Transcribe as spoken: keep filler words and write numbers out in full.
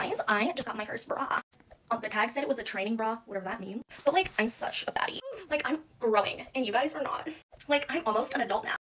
guys, I just got my first bra. Um, the tag said it was a training bra, whatever that means. But like, I'm such a baddie. Like, I'm growing, and you guys are not. Like, I'm almost an adult now.